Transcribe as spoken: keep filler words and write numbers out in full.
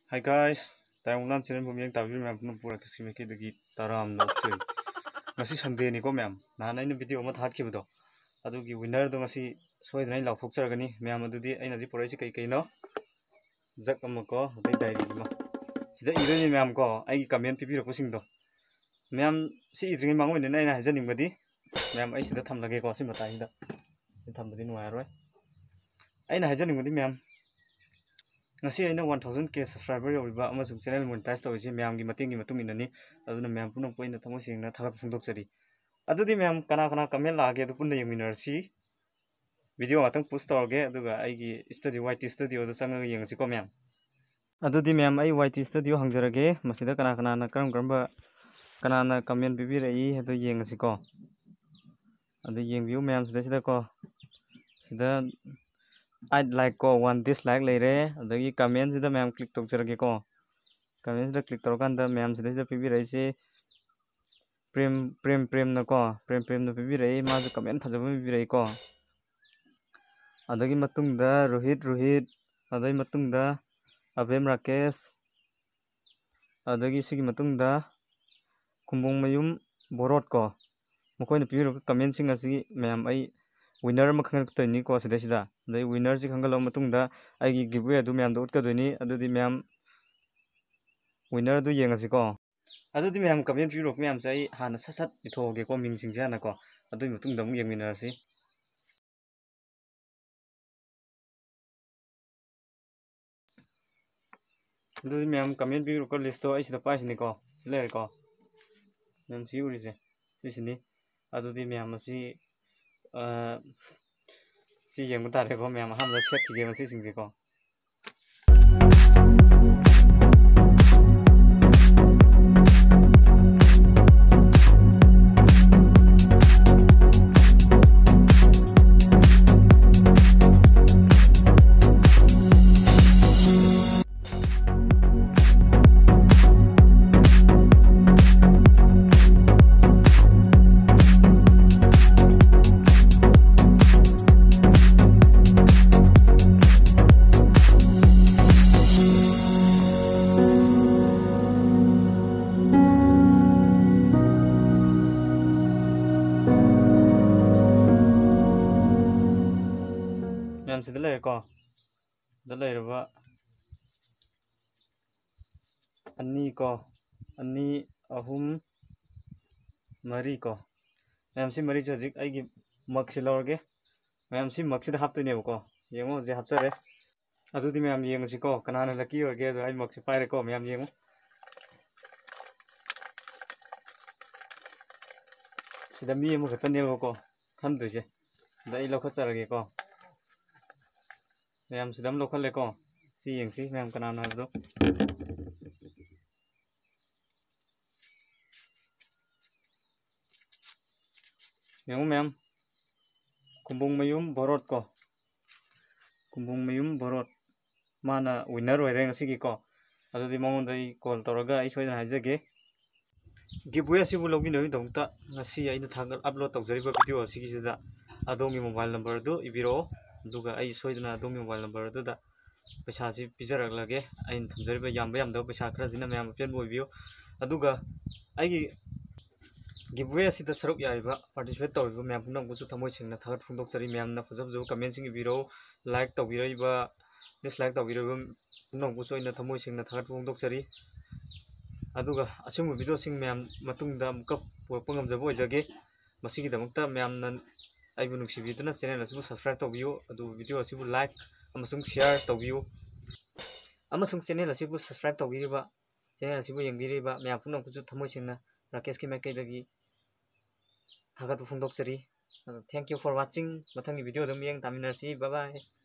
Hi guys, tayong channel po miyang tabi ma'am puno pura kasi may kidagi taram na option. Ngasi Sunday ni ko ma'am. Nanay na video mo tahat kibudo. Adugi winner do ngasi soy na law focus gani ma'am adudi ay naji pura si kai kai no. Jak am ko dai diary mo. Sida iro ni ma'am ko ay comment pipiro ko sing do. Ma'am si idring mango ni na hajaning badi. Ma'am ay sida tham lage ko si matai da. Tham badi nuai roi. Ay na hajaning badi ma'am. Ngasi aina one thousand k subscriber yoiba amasung channel monetize tawisi myam gi mating gi matung inani aduna myam punong poina thamo singna thagat phungdok chari adudi myam kana kana comment lage adu punna yeminar si video atang post tawge aduga aigi studio yt studio da sanga yengsi ko myam adudi myam ai yt studio hangjarage masida kana kana na karam karamba kana na comment bibirei adu yengsi ko adu yengbiu myam sida sida ko sida I'd like ko one dislike later adagi comment sida ma'am click tokjarage ko comment sida click torokanda ma'am sida sida pibirai se prem prem prem na ko prem prem na pibirai ma ju comment thajaba pibirai ko adagi matungda rohit rohit adagi matungda abem rakesh adagi sigi matungda kumbong mayum borot ko mokoi na pibiro comment sing asi ma'am ai winner ma khangal to ni ko sida sida dai winner ji khangal lo matungda ai gi giveaway adu myam do ut ka doni adudi myam winner du yengasi ko adudi myam comment piro myam chai hana sasat ithoge ko ming sing jana ko adui matungda mu yengminar si adudi myam comment piro ko list to ai sida pa sini ko le ko myam si uri se si sini adudi myam si si yang bentar ya kok memang hamil siap tiga masih singsi kok Ma'am sida le ko dalai raba ani ko ani ahum mari ko ma'am si mari jajik ai gi maksi lorge ma'am si maksi da haptu ne ko yengo je hapsare adudi ma'am yengo si ko kanana laki orge ai maksi paire ko ma'am yengo sida mi mo khatan ne ko tham du je dai lo khat charage ko ma'am sidam lokal le ko si yeng si ma'am kana na do yang ma'am kumbung mayum borot ko kumbung mayum borot mana winner oi reng si ko adudi mongon dai call toraga ai soida hajage giveaway si bulogi no dongta ngasi ai na thagal upload tawjariba video si sida adongi mobile number do ibiro duga ai soidna adongi mobile number do da पैसा से पिजर लगे आइन थमजरी बे याम याम दो पैसा खरा जिना ma'am pen बो बियो अदुगा आइगी giveaway असिदा सरुक याइबा पार्टिसिपेट तौबो मैम पुनम गुसु थमोय सिंगना थागत फुंदोक चरी मैम ना फजब जो कमेंट सिंग बिरो लाइक तौबिरैबा डिसलाइक तौबिरैबा पुनम गुसु इना थमोय सिंगना थागत फुंदोक चरी अदुगा असुम वीडियो सिंग मैम मतुंगदा मुकप पोरपंगम जबो जगे मसिगी दमकता मैम न आइबु नुक्सिबिदना चैनल असुबु सब्सक्राइब तौबियो अदु वीडियो असुबु like amasung share tawbiu amasung channel asibu subscribe tawbiriba channel asibu yengbiriba myam punam kuju thamoi singna rakesh ki makai dagi thagat phungdok chari thank you for watching mathang video dum yeng taminarsi bye bye.